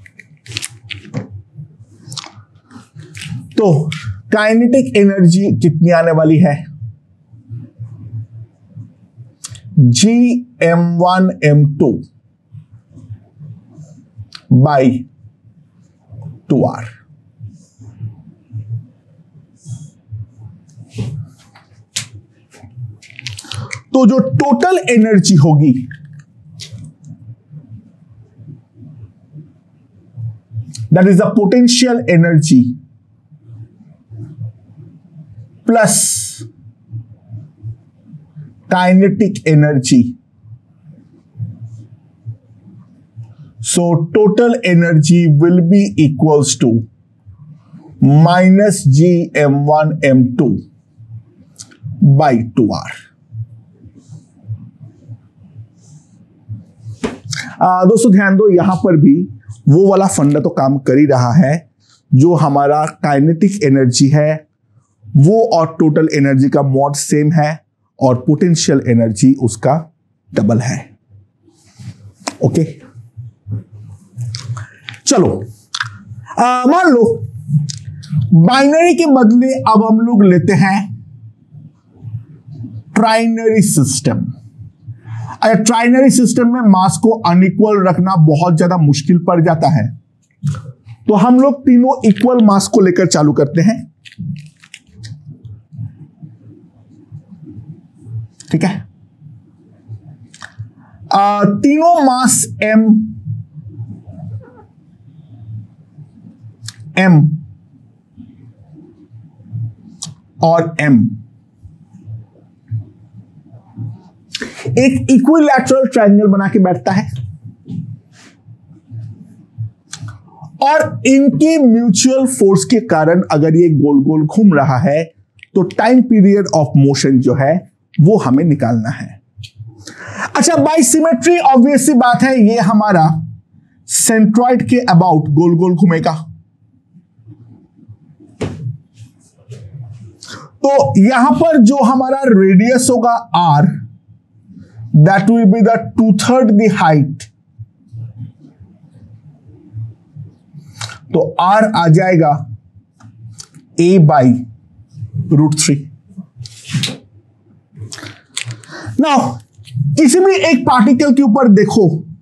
तो kinetic energy कितनी आने वाली है, G M one M two by two are. तो जो टोटल एनर्जी होगी that is the potential energy plus kinetic energy, so total energy will be equals to minus G m one m two by two R। आ, दोस्तों ध्यान दो, यहां पर भी वो वाला फंडा तो काम कर ही रहा है। जो हमारा काइनेटिक एनर्जी है वो और टोटल एनर्जी का मॉड सेम है और पोटेंशियल एनर्जी उसका डबल है। ओके चलो, मान लो बाइनरी के बदले अब हम लोग लेते हैं ट्राइनरी सिस्टम। अगर ट्राइनरी सिस्टम में मास को अनइक्वल रखना बहुत ज्यादा मुश्किल पड़ जाता है, तो हम लोग तीनों इक्वल मास को लेकर चालू करते हैं। ठीक है, आ, तीनों मास m m और m एक इक्विलैटरल ट्रायंगल बना के बैठता है और इनके म्यूचुअल फोर्स के कारण अगर ये गोल गोल घूम रहा है तो टाइम पीरियड ऑफ मोशन जो है वो हमें निकालना है। अच्छा, बाय सिमेट्री ऑब्वियस सी बात है ये हमारा सेंट्रॉइड के अबाउट गोल गोल घूमेगा। तो यहां पर जो हमारा रेडियस होगा r, that will be the two third the height. तो r आ जाएगा a by root three. Now किसी भी एक पार्टिकल के ऊपर देखो,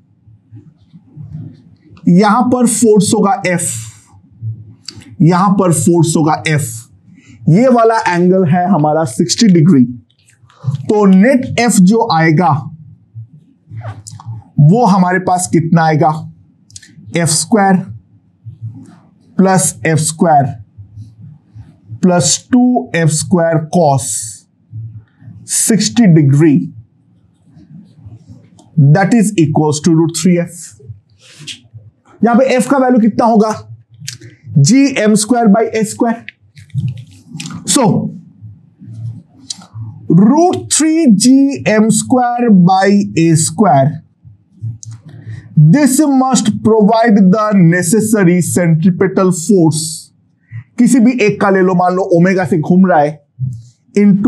यहां पर फोर्स होगा F, यहां पर फोर्स होगा F, ये वाला एंगल है हमारा साठ डिग्री। तो नेट F जो आएगा वो हमारे पास कितना आएगा, F square plus F square plus two F square cos साठ degree, that is equals to root three F. यहां पे एफ का वैल्यू कितना होगा, G M square by A square. So root three G M square by A square, this must provide the necessary centripetal force. किसी भी एक का ले लो, मान लो ओमेगा से घूम रहा है, into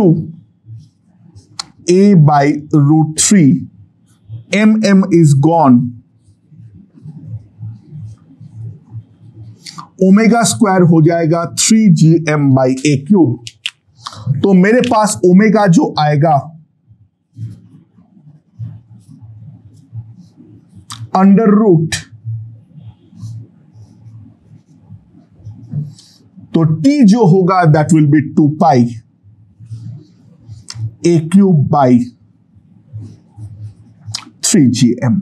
A by root three, M M is gone, omega square हो जाएगा three G M by A cube. तो मेरे पास ओमेगा जो आएगा अंडर रूट, तो टी जो होगा that will be two pi A cube by three G M.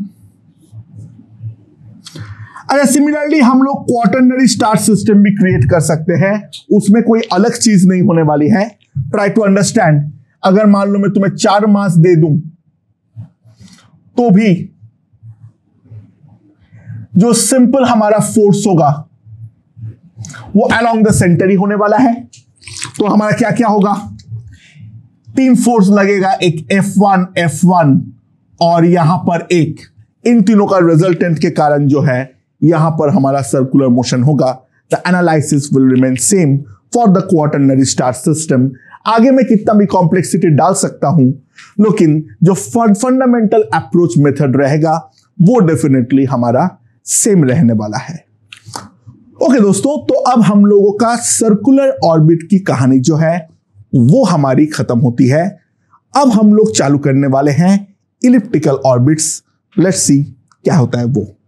अच्छा, सिमिलरली हम लोग क्वाटरनरी स्टार सिस्टम भी क्रिएट कर सकते हैं, उसमें कोई अलग चीज नहीं होने वाली है। ट्राई टू अंडरस्टैंड, अगर मान लो मैं तुम्हें चार मास दे दूं तो भी जो सिंपल हमारा फोर्स होगा वो अलोंग द सेंटर ही होने वाला है। तो हमारा क्या क्या होगा, तीन फोर्स लगेगा, एक एफ वन एफ वन और यहां पर एक, इन तीनों का रिजल्टेंट के कारण जो है यहां पर हमारा सर्कुलर मोशन होगा। The analysis will remain same for the quaternary star system. आगे मैं कितना भी कॉम्प्लेक्सिटी डाल सकता हूं, लेकिन जो फंडामेंटल अप्रोच मेथड रहेगा वो डेफिनेटली हमारा सेम रहने वाला है। ओके दोस्तों, तो अब हम लोगों का सर्कुलर ऑर्बिट की कहानी जो है वो हमारी खत्म होती है। अब हम लोग चालू करने वाले हैं इलिप्टिकल ऑर्बिट्स। लेट्स सी क्या होता है वो।